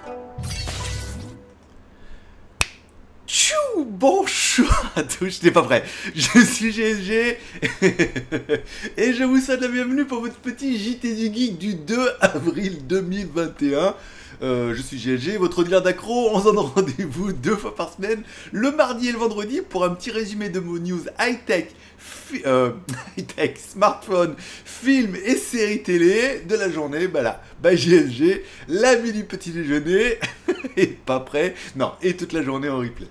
Tchou, bonjour à tous, je n'étais pas prêt. Je suis GSG et je vous souhaite la bienvenue pour votre petit JT du Geek du 2 avril 2021. Je suis GSG, votre dealer d'accro. On se donne rendez-vous 2 fois par semaine, le mardi et le vendredi, pour un petit résumé de vos news high-tech, high-tech, smartphone, films et séries télé de la journée. Bah là, bah GSG, l'ami du petit déjeuner, et pas prêt, non, et toute la journée en replay.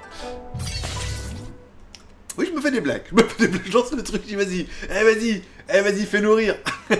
Oui, je me fais des blagues, je lance le truc, je dis vas-y, vas-y, fais-nous rire.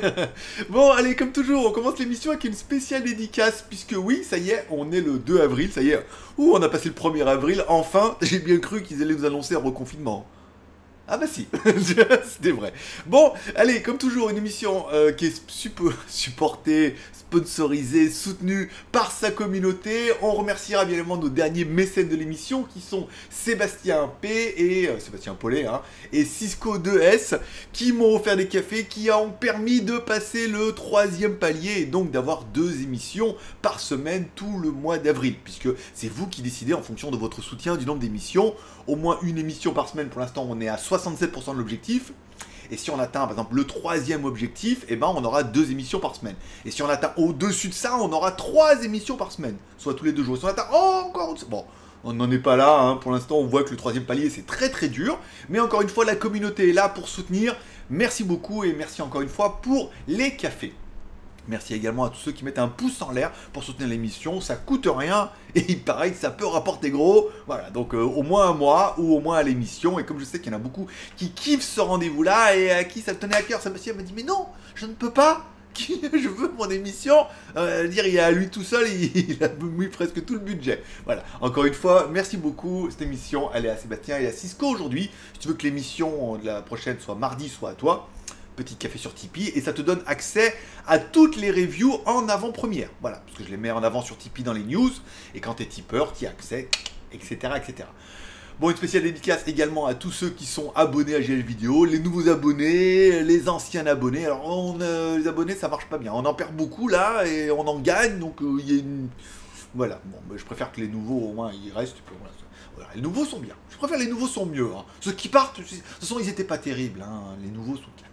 Bon, allez, comme toujours, on commence l'émission avec une spéciale dédicace, puisque oui, ça y est, on est le 2 avril, ça y est, on a passé le 1er avril, enfin, j'ai bien cru qu'ils allaient nous annoncer un reconfinement. Ah bah si, c'était vrai. Bon, allez, comme toujours, une émission qui est supportée, sponsorisée, soutenue par sa communauté. On remerciera bien évidemment nos derniers mécènes de l'émission, qui sont Sébastien P et Sébastien Paulet, hein, et Cisco 2S, qui m'ont offert des cafés, qui ont permis de passer le 3e palier, et donc d'avoir 2 émissions par semaine tout le mois d'avril, puisque c'est vous qui décidez en fonction de votre soutien du nombre d'émissions. Au moins une émission par semaine, pour l'instant on est à 67% de l'objectif. Et si on atteint par exemple le 3e objectif, eh ben, on aura 2 émissions par semaine. Et si on atteint au-dessus de ça, on aura 3 émissions par semaine, soit tous les 2 jours. Si on atteint encore... Bon, on n'en est pas là, hein. Pour l'instant on voit que le 3e palier c'est très très dur. Mais encore une fois, la communauté est là pour soutenir. Merci beaucoup et merci encore une fois pour les cafés. Merci également à tous ceux qui mettent un pouce en l'air pour soutenir l'émission, ça coûte rien et il paraît que ça peut rapporter gros. Voilà, donc au moins à moi ou au moins à l'émission. Et comme je sais qu'il y en a beaucoup qui kiffent ce rendez-vous-là et à qui ça tenait à cœur, Sébastien m'a dit mais non, je ne peux pas, je veux mon émission. Dire il est à lui tout seul, il a mis presque tout le budget. Voilà, encore une fois, merci beaucoup. Cette émission, elle est à Sébastien et à Cisco aujourd'hui. Si tu veux que l'émission de la prochaine soit mardi, soit à toi. Petit café sur Tipeee, et ça te donne accès à toutes les reviews en avant-première. Voilà, parce que je les mets en avant sur Tipeee dans les news, et quand tu es tipeur, tu y as accès, etc., etc. Bon, une spéciale dédicace également à tous ceux qui sont abonnés à GL Vidéo, les nouveaux abonnés, les anciens abonnés. Alors, les abonnés, ça marche pas bien. On en perd beaucoup là, et on en gagne, donc il y a une... Voilà, bon, je préfère que les nouveaux, au moins, ils restent. Voilà, les nouveaux sont bien. Je préfère les nouveaux sont mieux. Hein. Ceux qui partent, de toute façon, ils étaient pas terribles. Hein. Les nouveaux sont bien.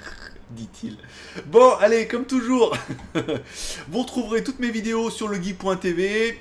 Dit-il. Bon, allez, comme toujours, vous retrouverez toutes mes vidéos sur legeek.tv.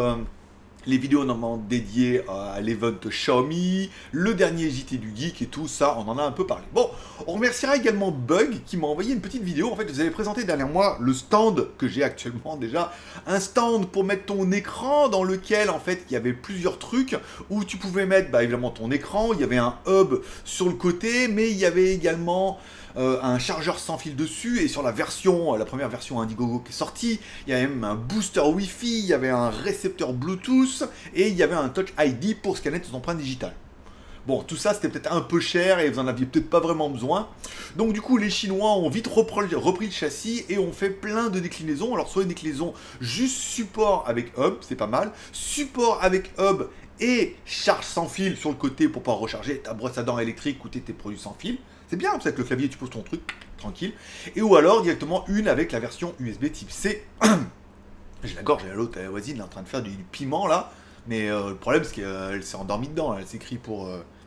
Les vidéos normalement dédiées à l'event Xiaomi, le dernier JT du Geek et tout ça, on en a un peu parlé. Bon, on remerciera également Bug qui m'a envoyé une petite vidéo. En fait, vous avez présenté derrière moi le stand que j'ai actuellement déjà. Un stand pour mettre ton écran dans lequel, en fait, il y avait plusieurs trucs où tu pouvais mettre, bah, évidemment, ton écran. Il y avait un hub sur le côté, mais il y avait également... un chargeur sans fil dessus, et sur la première version Indiegogo qui est sortie, il y avait même un booster Wi-Fi, il y avait un récepteur Bluetooth, et il y avait un Touch ID pour scanner ton empreinte digitale. Bon, tout ça c'était peut-être un peu cher, et vous en aviez peut-être pas vraiment besoin. Donc du coup, les Chinois ont vite repris le châssis, et ont fait plein de déclinaisons. Alors soit une déclinaison juste support avec hub, c'est pas mal, support avec hub, et charge sans fil sur le côté pour pouvoir recharger ta brosse à dents électrique ou tes produits sans fil. C'est bien, parce que le clavier, tu poses ton truc, tranquille. Et ou alors, directement, une avec la version USB type C. J'ai la gorge, et l'autre, la voisine, elle est en train de faire du piment, là. Mais le problème, c'est qu'elle s'est endormie dedans. Elle s'écrit pour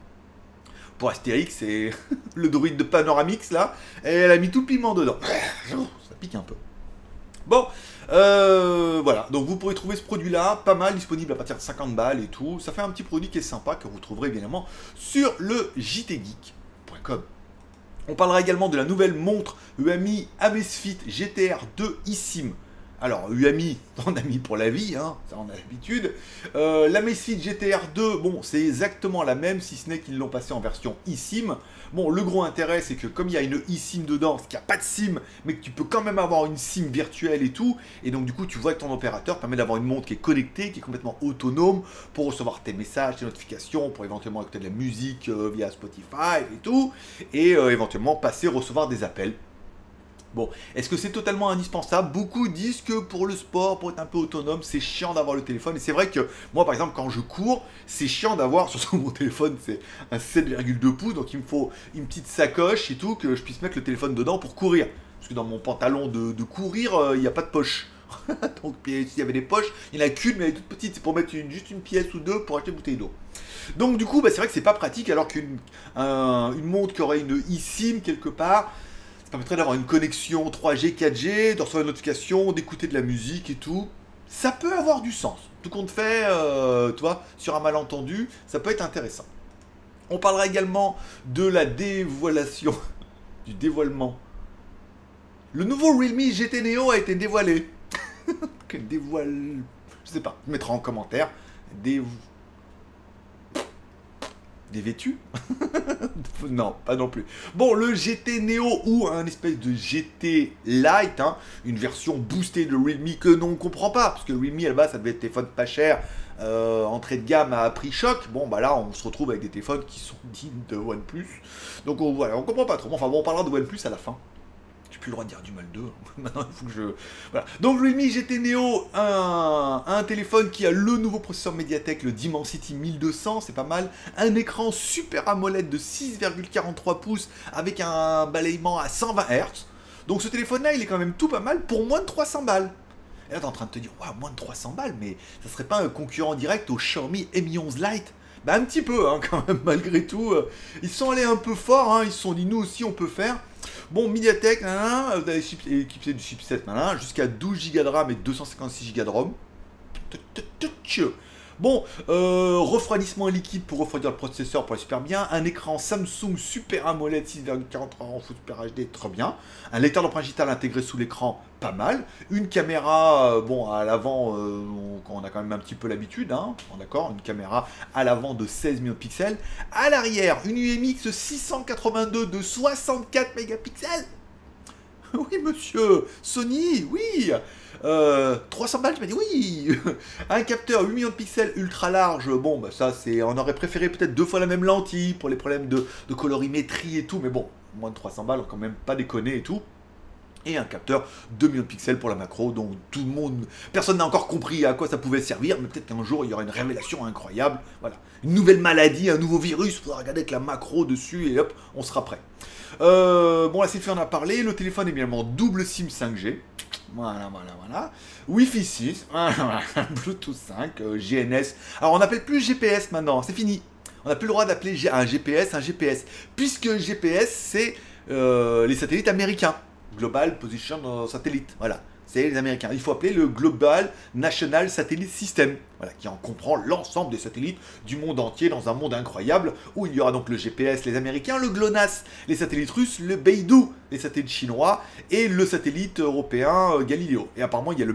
Astérix, et le druide de Panoramix, là. Et elle a mis tout le piment dedans. Ça pique un peu. Bon, voilà. Donc, vous pourrez trouver ce produit-là, pas mal, disponible à partir de 50 balles et tout. Ça fait un petit produit qui est sympa, que vous trouverez, bien évidemment, sur le jtgeek.com. On parlera également de la nouvelle montre UAMI Amazfit GTR 2 eSIM. Alors, UAMI, ton ami pour la vie, hein, ça on a l'habitude. L'Amazfit GTR 2, bon, c'est exactement la même, si ce n'est qu'ils l'ont passé en version eSIM. Bon, le gros intérêt, c'est que comme il y a une eSIM dedans, c'est qu'il n'y a pas de SIM, mais que tu peux quand même avoir une SIM virtuelle et tout. Et donc, du coup, tu vois que ton opérateur permet d'avoir une montre qui est connectée, qui est complètement autonome pour recevoir tes messages, tes notifications, pour éventuellement écouter de la musique via Spotify et tout. Et éventuellement passer, recevoir des appels. Bon, est-ce que c'est totalement indispensable? Beaucoup disent que pour le sport, pour être un peu autonome, c'est chiant d'avoir le téléphone. Et c'est vrai que moi, par exemple, quand je cours, c'est chiant d'avoir, surtout mon téléphone, c'est un 7,2 pouces, donc il me faut une petite sacoche et tout, que je puisse mettre le téléphone dedans pour courir. Parce que dans mon pantalon de courir, il n'y a pas de poche. Donc s'il y avait des poches, il n'y en a qu'une, mais elle est toute petite. C'est pour mettre juste une pièce ou deux pour acheter une bouteille d'eau. Donc du coup, bah, c'est vrai que c'est pas pratique, alors qu'une une montre qui aurait une eSIM quelque part, ça permettrait d'avoir une connexion 3G, 4G, de recevoir une notification, d'écouter de la musique et tout. Ça peut avoir du sens. Tout compte fait, tu vois, sur un malentendu, ça peut être intéressant. On parlera également de la dévoilation, du dévoilement. Le nouveau Realme GT Neo a été dévoilé. Quel dévoile... Je sais pas, je mettrai en commentaire. Dévêtu. Non, pas non plus. Bon, le GT Neo ou un espèce de GT Lite, hein, une version boostée de Realme que l'on ne comprend pas, parce que Realme à la base ça devait être téléphone pas cher, entrée de gamme à prix choc. Bon, bah là on se retrouve avec des téléphones qui sont dignes de OnePlus. Donc voilà, on comprend pas trop. Enfin bon, on parlera de OnePlus à la fin. J'ai plus le droit de dire du mal d'eux. Maintenant, il faut que je... Voilà. Donc, Realme GT Neo, un téléphone qui a le nouveau processeur Mediatek, le Dimensity 1200, c'est pas mal. Un écran Super AMOLED de 6,43 pouces avec un balayement à 120 Hz. Donc, ce téléphone-là, il est quand même tout pas mal pour moins de 300 balles. Et là, t'es en train de te dire, waouh, moins de 300 balles, mais ça serait pas un concurrent direct au Xiaomi Mi 11 Lite? Bah, un petit peu, hein, quand même, malgré tout. Ils sont allés un peu fort, hein, ils se sont dit, nous aussi, on peut faire. Bon, Mediatek, vous avez équipé du chipset jusqu'à 12 Go de RAM et 256 Go de ROM. Bon, refroidissement liquide pour refroidir le processeur pour aller super bien. Un écran Samsung Super AMOLED 6,43 en Full Super HD, très bien. Un lecteur d'empreinte digitale intégré sous l'écran, pas mal. Une caméra, bon, à l'avant, on a quand même un petit peu l'habitude, hein, d'accord. Une caméra à l'avant de 16 millions de pixels. À l'arrière, une UMX 682 de 64 mégapixels. Oui, monsieur, Sony, oui. 300 balles, tu m'as dit oui. Un capteur 8 millions de pixels ultra large, bon bah ça c'est, on aurait préféré peut-être 2 fois la même lentille pour les problèmes de colorimétrie et tout, mais bon, moins de 300 balles, quand même pas déconner et tout. Et un capteur 2 millions de pixels pour la macro, donc tout le monde, personne n'a encore compris à quoi ça pouvait servir, mais peut-être qu'un jour il y aura une révélation incroyable, voilà, une nouvelle maladie, un nouveau virus, il faudra regarder avec la macro dessus et hop, on sera prêt. Bon, la selfie on a parlé, le téléphone est bien évidemment double SIM 5G, voilà. Wi-Fi 6, voilà. Bluetooth 5, GNS. Alors on n'appelle plus GPS maintenant, c'est fini. On n'a plus le droit d'appeler un GPS, puisque GPS c'est les satellites américains. Global Position Satellite, voilà. C'est les Américains. Il faut appeler le Global National Satellite System, voilà, qui en comprend l'ensemble des satellites du monde entier dans un monde incroyable, où il y aura donc le GPS, les Américains, le GLONASS, les satellites russes, le Beidou, les satellites chinois, et le satellite européen Galileo. Et apparemment, il y a le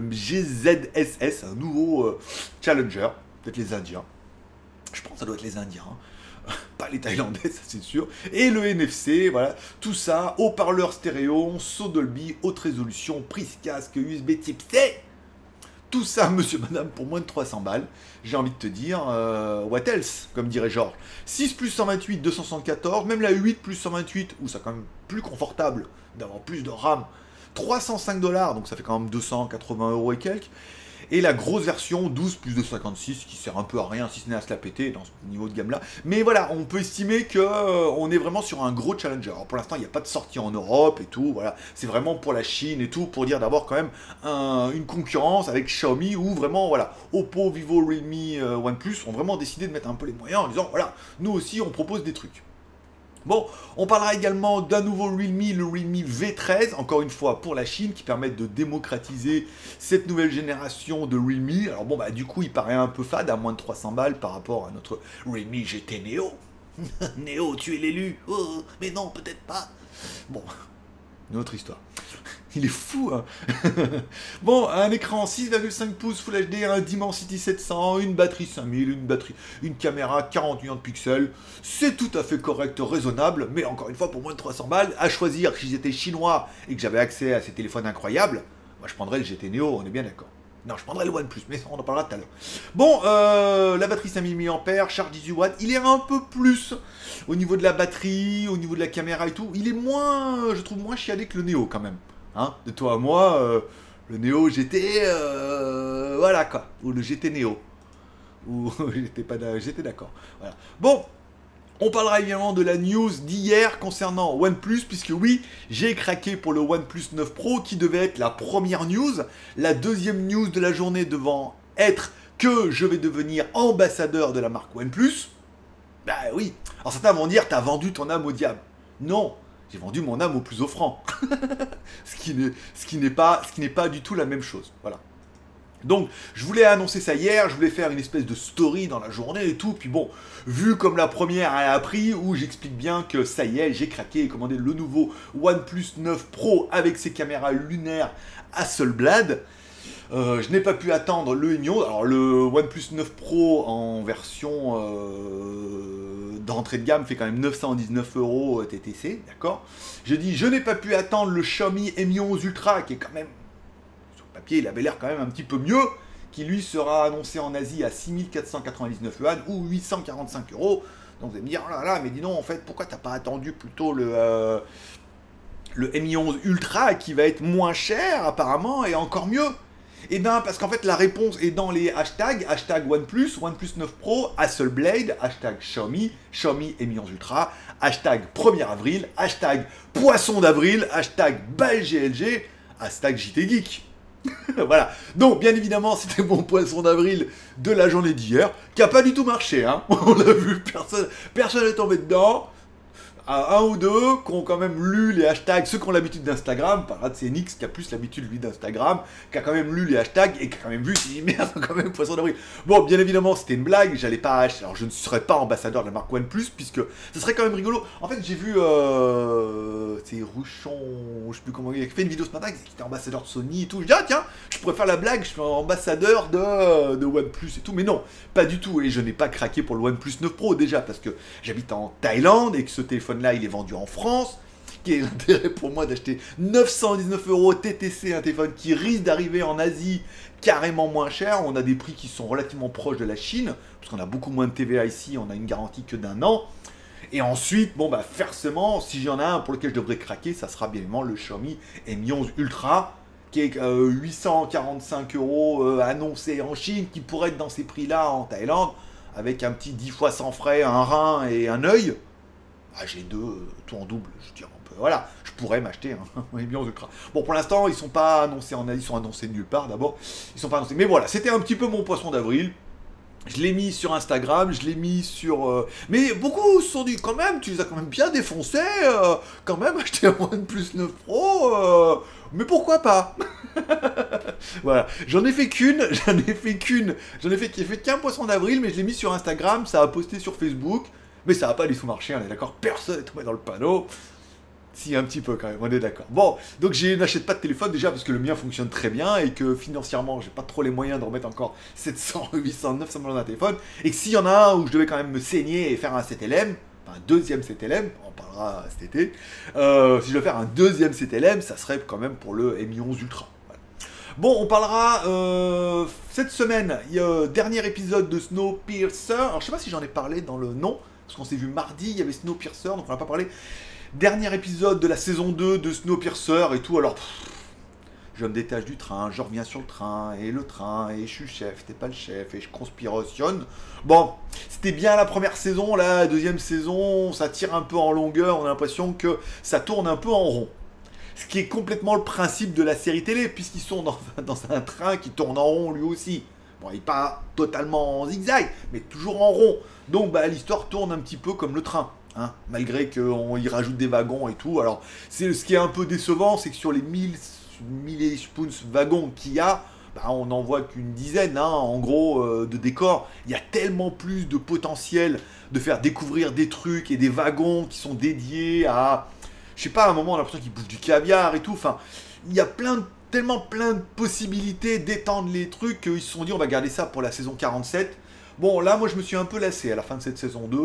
GZSS, un nouveau Challenger, peut-être les Indiens. Je pense que ça doit être les Indiens, hein. Pas les Thaïlandais, ça c'est sûr. Et le NFC, voilà, tout ça, haut-parleur stéréo, saut Dolby, haute résolution, prise casque, USB type C. Tout ça, monsieur, madame, pour moins de 300 balles. J'ai envie de te dire, what else, comme dirait Georges. 6 plus 128, 274, même la 8 plus 128, où c'est quand même plus confortable d'avoir plus de RAM. 305 $, donc ça fait quand même 280 € et quelques. Et la grosse version 12 plus 256 qui sert un peu à rien si ce n'est à se la péter dans ce niveau de gamme là. Mais voilà, on peut estimer que on est vraiment sur un gros challenger. Alors pour l'instant, il n'y a pas de sortie en Europe et tout. Voilà, c'est vraiment pour la Chine et tout, pour dire d'avoir quand même une concurrence avec Xiaomi où vraiment, voilà, Oppo, Vivo, Realme, OnePlus ont vraiment décidé de mettre un peu les moyens en disant, voilà, nous aussi on propose des trucs. Bon, on parlera également d'un nouveau Realme, le Realme V13, encore une fois pour la Chine, qui permet de démocratiser cette nouvelle génération de Realme. Alors bon, bah du coup, il paraît un peu fade, à moins de 300 balles par rapport à notre Realme GT Neo. Neo, tu es l'élu. Oh, mais non, peut-être pas. Bon, une autre histoire. Il est fou, hein. Bon, un écran 6,5 pouces Full HD, un Dimensity 700, une batterie 5000, une caméra 40 millions de pixels. C'est tout à fait correct, raisonnable, mais encore une fois, pour moins de 300 balles, à choisir, si j'étais chinois et que j'avais accès à ces téléphones incroyables, moi je prendrais le GT Neo, on est bien d'accord. Non, je prendrais le OnePlus, mais on en parlera tout à l'heure. Bon, la batterie 5000 mAh, charge 18 watts, il est un peu plus au niveau de la batterie, au niveau de la caméra et tout. Il est moins, je trouve, moins chiadé que le Neo quand même. Hein, de toi à moi, le Neo GT, voilà quoi, ou le GT Neo, ou j'étais d'accord. Voilà. Bon, On parlera également de la news d'hier concernant OnePlus, puisque oui, j'ai craqué pour le OnePlus 9 Pro, qui devait être la première news. La deuxième news de la journée devant être que je vais devenir ambassadeur de la marque OnePlus. Bah oui. Alors certains vont dire, t'as vendu ton âme au diable. Non, j'ai vendu mon âme au plus offrant. ce qui n'est pas du tout la même chose. Voilà. Donc, je voulais annoncer ça hier, je voulais faire une espèce de story dans la journée et tout, puis bon, vu comme la première a appris, où j'explique bien que ça y est, j'ai craqué et commandé le nouveau OnePlus 9 Pro avec ses caméras lunaires Hasselblad. Je n'ai pas pu attendre le Helio. Alors le OnePlus 9 Pro en version d'entrée de gamme fait quand même 919 € TTC, d'accord. Je dis, je n'ai pas pu attendre le Xiaomi Mi 11 Ultra qui est quand même, sur le papier il avait l'air quand même un petit peu mieux, qui lui sera annoncé en Asie à 6499 yuan ou 845 €. Donc vous allez me dire, oh là là, mais dis donc en fait, pourquoi t'as pas attendu plutôt le Mi 11 Ultra qui va être moins cher apparemment et encore mieux? Et bien parce qu'en fait la réponse est dans les hashtags, hashtag OnePlus, OnePlus 9 Pro, Hasselblad, hashtag Xiaomi, Xiaomi Mi 11 Ultra, hashtag 1er avril, hashtag Poisson d'avril, hashtag BalGLG, hashtag JT Geek. Voilà, donc bien évidemment c'était mon Poisson d'avril de la journée d'hier, qui a pas du tout marché, hein. On l'a vu, personne n'est tombé dedans. Un ou deux qui ont quand même lu les hashtags, ceux qui ont l'habitude d'Instagram, par là c'est Nix qui a plus l'habitude lui d'Instagram, qui a quand même lu les hashtags et qui a quand même vu, s'il dit merde quand même Poisson d'avril. Bon, bien évidemment c'était une blague, j'allais pas acheter, alors je ne serais pas ambassadeur de la marque OnePlus puisque ce serait quand même rigolo. En fait j'ai vu, c'est Rouchon, je sais plus comment il a fait une vidéo ce matin, qui était ambassadeur de Sony et tout, je dis ah tiens, je pourrais faire la blague, je suis ambassadeur de OnePlus et tout, mais non, pas du tout, et je n'ai pas craqué pour le OnePlus 9 Pro déjà parce que j'habite en Thaïlande et que ce téléphone là il est vendu en France. Quel est l'intérêt pour moi d'acheter 919 € TTC, un téléphone qui risque d'arriver en Asie carrément moins cher? On a des prix qui sont relativement proches de la Chine, parce qu'on a beaucoup moins de TVA ici, on a une garantie que d'1 an. Et ensuite, bon bah forcément, si j'en ai un pour lequel je devrais craquer, ça sera bien évidemment le Xiaomi Mi 11 Ultra, qui est 845 € annoncé en Chine, qui pourrait être dans ces prix-là en Thaïlande, avec un petit 10 fois sans frais, un rein et un œil. Ah, j'ai deux, tout en double, je dirais un peu. Voilà, je pourrais m'acheter un Mi 11 Ultra. Bon, pour l'instant, ils sont pas annoncés en Asie, ils sont annoncés nulle part d'abord. Ils sont pas annoncés. Mais voilà, c'était un petit peu mon Poisson d'avril. Je l'ai mis sur Instagram, je l'ai mis sur... Mais beaucoup se sont dit, quand même, tu les as quand même bien défoncés, quand même, acheter un OnePlus 9 Pro, mais pourquoi pas? Voilà, j'en ai fait qu'un Poisson d'avril, mais je l'ai mis sur Instagram, ça a posté sur Facebook, mais ça n'a pas du tout marché, on est d'accord, personne n'est tombé dans le panneau. Si, un petit peu quand même, on est d'accord. Bon, donc je n'achète pas de téléphone déjà parce que le mien fonctionne très bien et que financièrement, j'ai pas trop les moyens de remettre encore 700, 800, 900 € dans un téléphone. Et que s'il y en a un où je devais quand même me saigner et faire un 7LM, enfin un deuxième 7LM, on en parlera cet été, si je dois faire un deuxième 7LM, ça serait quand même pour le Mi 11 Ultra. Voilà. Bon, on parlera cette semaine, il y a dernier épisode de Snowpiercer. Alors je sais pas si j'en ai parlé dans le nom, parce qu'on s'est vu mardi, il y avait Snowpiercer, donc on n'a pas parlé. Dernier épisode de la saison 2 de Snowpiercer et tout, alors je me détache du train, je reviens sur le train, et je suis chef, t'es pas le chef, et je conspirationne. Bon, c'était bien la première saison, la deuxième saison, ça tire un peu en longueur, on a l'impression que ça tourne un peu en rond. Ce qui est complètement le principe de la série télé, puisqu'ils sont dans un train qui tourne en rond lui aussi. Bon, il n'est pas totalement en zigzag, mais toujours en rond. Donc bah, l'histoire tourne un petit peu comme le train. Hein, malgré qu'on y rajoute des wagons et tout. Alors, ce qui est un peu décevant, c'est que sur les 1000 et spoons wagons qu'il y a, bah, on n'en voit qu'une dizaine, hein, en gros, de décors. Il y a tellement plus de potentiel de faire découvrir des trucs et des wagons qui sont dédiés à... Je sais pas, à un moment, on a l'impression qu'ils bouffent du caviar et tout. Enfin, il y a tellement plein de possibilités d'étendre les trucs qu'ils se sont dit, on va garder ça pour la saison 47. Bon, là, moi, je me suis un peu lassé à la fin de cette saison 2.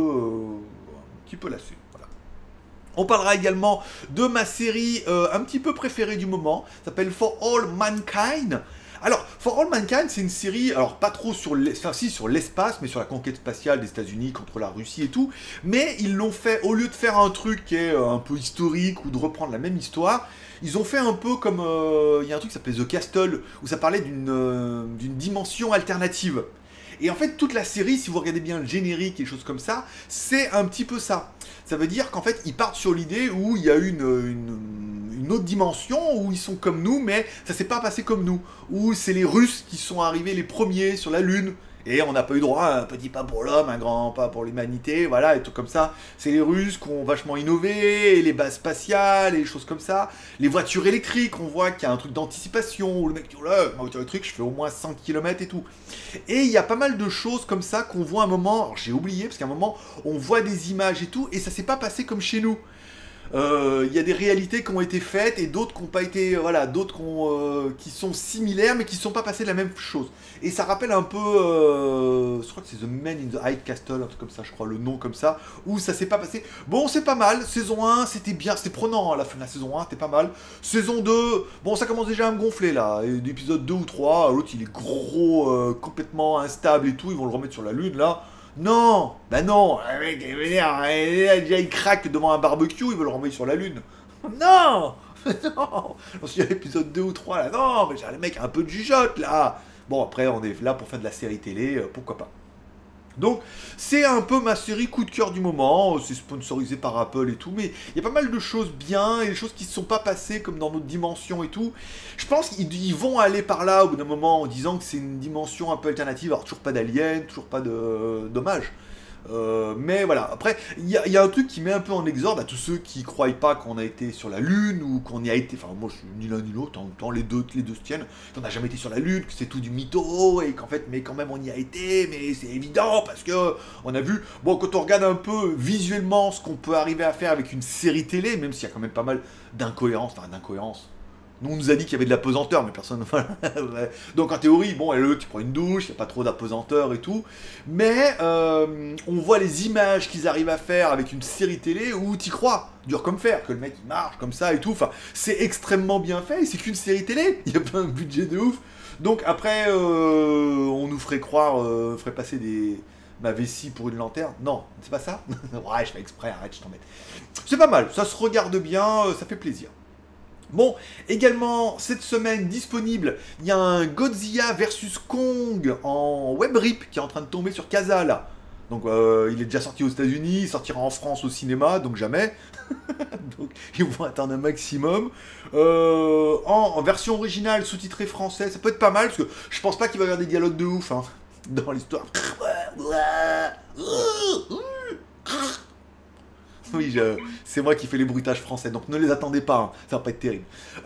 Qui peut laisser. Voilà. On parlera également de ma série un petit peu préférée du moment, ça s'appelle For All Mankind. Alors, For All Mankind, c'est une série, alors pas trop sur l'espace, mais sur la conquête spatiale des États-Unis contre la Russie et tout, mais ils l'ont fait, au lieu de faire un truc qui est un peu historique ou de reprendre la même histoire, ils ont fait un peu comme, il y a un truc qui s'appelait The Castle, où ça parlait d'une dimension alternative. Et en fait, toute la série, si vous regardez bien le générique et des choses comme ça, c'est un petit peu ça. Ça veut dire qu'en fait, ils partent sur l'idée où il y a une autre dimension, où ils sont comme nous, mais ça s'est pas passé comme nous. Où c'est les Russes qui sont arrivés les premiers sur la Lune. Et on n'a pas eu droit à un petit pas pour l'homme, un grand pas pour l'humanité, voilà, et tout comme ça. C'est les Russes qui ont vachement innové, et les bases spatiales, et les choses comme ça. Les voitures électriques, on voit qu'il y a un truc d'anticipation, où le mec dit, oh là, ma voiture électrique, je fais au moins 100 km et tout. Et il y a pas mal de choses comme ça qu'on voit à un moment, alors j'ai oublié, parce qu'à un moment, on voit des images et tout, et ça s'est pas passé comme chez nous. Il y a des réalités qui ont été faites et d'autres qui n'ont pas été, voilà, d'autres qui sont similaires mais qui ne sont pas passées de la même chose. Et ça rappelle un peu, je crois que c'est The Man in the High Castle, un truc comme ça, je crois, le nom comme ça, où ça s'est pas passé. Bon, c'est pas mal, saison 1, c'était bien, c'était prenant à la fin de la saison 1, c'était pas mal. Saison 2, bon, ça commence déjà à me gonfler là, l'épisode 2 ou 3, l'autre il est gros, complètement instable et tout, ils vont le remettre sur la lune là. Non, bah non, le mec, déjà il craque devant un barbecue, il veut le renvoyer sur la lune. Non, non, on se dit à l'épisode 2 ou 3 là, non, mais le mec a un peu de jugeote là. Bon, après, on est là pour faire de la série télé, pourquoi pas. Donc, c'est un peu ma série coup de cœur du moment, c'est sponsorisé par Apple et tout, mais il y a pas mal de choses bien, et des choses qui ne sont pas passées comme dans notre dimension et tout. Je pense qu'ils vont aller par là au bout d'un moment en disant que c'est une dimension un peu alternative, alors toujours pas d'aliens, toujours pas de dommages. Mais voilà, après, il y a un truc qui met un peu en exorde à tous ceux qui croient pas qu'on a été sur la Lune ou qu'on y a été. Enfin, moi, je suis ni l'un ni l'autre, en tant les deux se tiennent. Qu'on n'a jamais été sur la Lune, que c'est tout du mytho, et qu'en fait, mais quand même, on y a été, mais c'est évident parce que on a vu. Bon, quand on regarde un peu visuellement ce qu'on peut arriver à faire avec une série télé, même s'il y a quand même pas mal d'incohérences, enfin, d'incohérences. Nous, on nous a dit qu'il y avait de l'apesanteur, mais personne. Voilà. Donc en théorie, bon, tu prends une douche, il n'y a pas trop d'apesanteur et tout. Mais on voit les images qu'ils arrivent à faire avec une série télé où t'y crois, dur comme fer, que le mec il marche comme ça et tout. Enfin, c'est extrêmement bien fait et c'est qu'une série télé. Il n'y a pas un budget de ouf. Donc après, on nous ferait croire, ferait passer ma vessie pour une lanterne. Non, c'est pas ça. Ouais, je fais exprès, arrête, je t'embête. C'est pas mal, ça se regarde bien, ça fait plaisir. Bon, également, cette semaine disponible, il y a un Godzilla vs Kong en web rip qui est en train de tomber sur Casa là. Donc il est déjà sorti aux États-Unis, il sortira en France au cinéma, donc jamais. Donc ils vont attendre un maximum. En version originale, sous-titrée français, ça peut être pas mal, parce que je pense pas qu'il va y avoir des dialogues de ouf hein, dans l'histoire. Oui, c'est moi qui fais les bruitages français, donc ne les attendez pas, hein, ça va pas être terrible.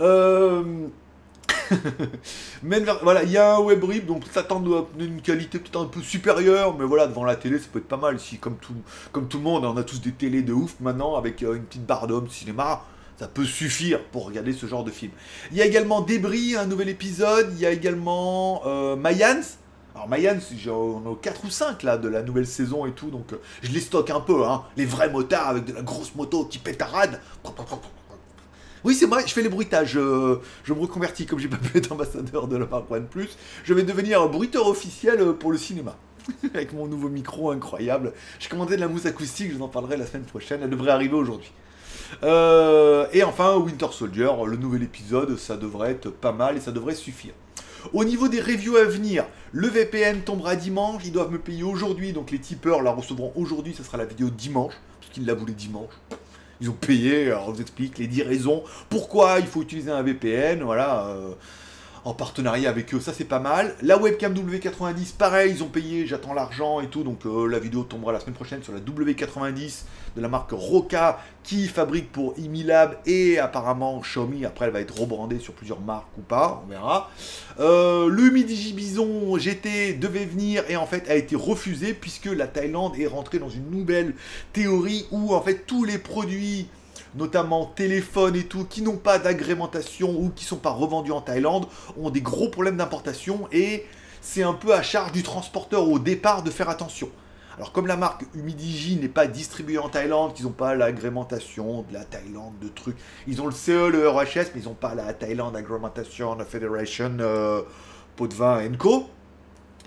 Mais voilà, il y a un web rip, donc s'attendre à une qualité peut-être un peu supérieure, mais voilà, devant la télé, ça peut être pas mal. Si, comme tout le monde, on a tous des télés de ouf maintenant, avec une petite barre d'homme cinéma, ça peut suffire pour regarder ce genre de film. Il y a également Débris, un nouvel épisode, il y a également Mayans. Alors Mayans, on est au 4 ou 5 là de la nouvelle saison et tout, donc je les stocke un peu, hein. Les vrais motards avec de la grosse moto qui pétarade. Oui, c'est moi, je fais les bruitages, je me reconvertis, comme j'ai pas pu être ambassadeur de la marque OnePlus, je vais devenir un bruiteur officiel pour le cinéma. Avec mon nouveau micro incroyable. J'ai commandé de la mousse acoustique, je vous en parlerai la semaine prochaine, elle devrait arriver aujourd'hui. Et enfin, Winter Soldier, le nouvel épisode, ça devrait être pas mal et ça devrait suffire. Au niveau des reviews à venir, le VPN tombera dimanche, ils doivent me payer aujourd'hui, donc les tipeurs la recevront aujourd'hui, ça sera la vidéo dimanche, parce qu'ils la voulaient dimanche. Ils ont payé, alors je vous explique les 10 raisons pourquoi il faut utiliser un VPN, voilà, en partenariat avec eux, ça c'est pas mal. La webcam W90, pareil, ils ont payé, j'attends l'argent et tout, donc la vidéo tombera la semaine prochaine sur la W90 de la marque Roca, qui fabrique pour Imilab et apparemment Xiaomi, après elle va être rebrandée sur plusieurs marques ou pas, on verra. Le Midigi Bison GT devait venir et en fait a été refusé puisque la Thaïlande est rentrée dans une nouvelle théorie où en fait tous les produits, notamment téléphones et tout, qui n'ont pas d'agrémentation ou qui ne sont pas revendus en Thaïlande, ont des gros problèmes d'importation et c'est un peu à charge du transporteur au départ de faire attention. Alors comme la marque Humidigi n'est pas distribuée en Thaïlande, qu'ils n'ont pas l'agrémentation de la Thaïlande, de trucs, ils ont le CE, le RHS, mais ils n'ont pas la Thailand Agrementation Federation Pot de Vin Co.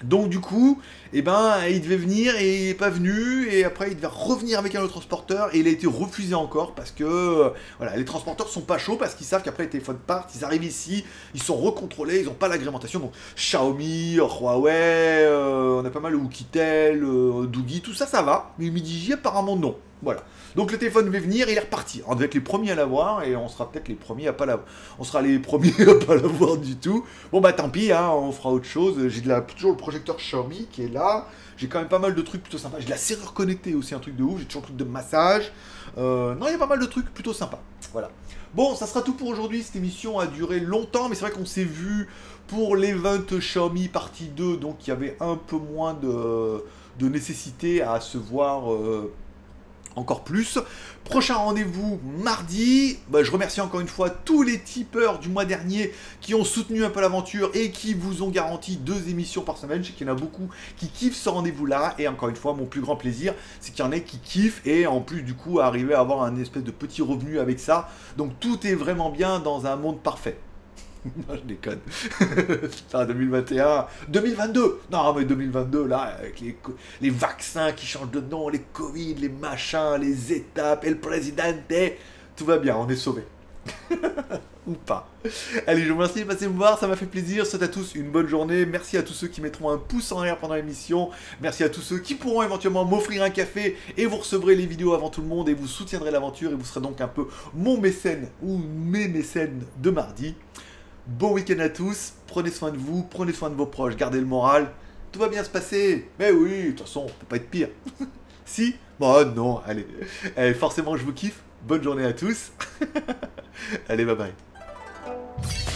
Donc du coup, eh ben, il devait venir et il n'est pas venu, et après il devait revenir avec un autre transporteur, et il a été refusé encore parce que voilà, les transporteurs sont pas chauds parce qu'ils savent qu'après les téléphones partent, ils arrivent ici, ils sont recontrôlés, ils n'ont pas l'agrémentation, donc Xiaomi, Huawei, on a pas mal de Oukitel, Doogie, tout ça, ça va, mais Midiji apparemment non. Voilà. Donc le téléphone devait venir et il est reparti. On devait être les premiers à l'avoir et on sera peut-être les premiers à pas l'avoir. On sera les premiers à pas l'avoir du tout. Bon bah tant pis, hein, on fera autre chose. J'ai toujours le projecteur Xiaomi qui est là. J'ai quand même pas mal de trucs plutôt sympas. J'ai de la serrure connectée aussi, un truc de ouf. J'ai toujours le truc de massage. Non, il y a pas mal de trucs plutôt sympas. Voilà. Bon, ça sera tout pour aujourd'hui. Cette émission a duré longtemps, mais c'est vrai qu'on s'est vu pour l'event Xiaomi partie 2, donc il y avait un peu moins de nécessité à se voir encore plus. Prochain rendez-vous mardi. Bah, je remercie encore une fois tous les tipeurs du mois dernier qui ont soutenu un peu l'aventure et qui vous ont garanti 2 émissions par semaine. Je sais qu'il y en a beaucoup qui kiffent ce rendez-vous-là. Et encore une fois, mon plus grand plaisir, c'est qu'il y en ait qui kiffent et en plus du coup arriver à avoir un espèce de petit revenu avec ça. Donc tout est vraiment bien dans un monde parfait. Non, je déconne. Putain, 2021. 2022. Non, mais 2022, là, avec les vaccins qui changent de nom, les Covid, les machins, les étapes, et le présidente, tout va bien, on est sauvés. Ou pas. Allez, je vous remercie de passer me voir, ça m'a fait plaisir. Je souhaite à tous une bonne journée. Merci à tous ceux qui mettront un pouce en l'air pendant l'émission. Merci à tous ceux qui pourront éventuellement m'offrir un café et vous recevrez les vidéos avant tout le monde et vous soutiendrez l'aventure et vous serez donc un peu mon mécène ou mes mécènes de mardi. Bon week-end à tous, prenez soin de vous, prenez soin de vos proches, gardez le moral, tout va bien se passer. Mais oui, de toute façon, on peut pas être pire. Si? Bon, non, allez. Allez, forcément, je vous kiffe. Bonne journée à tous. Allez, bye bye.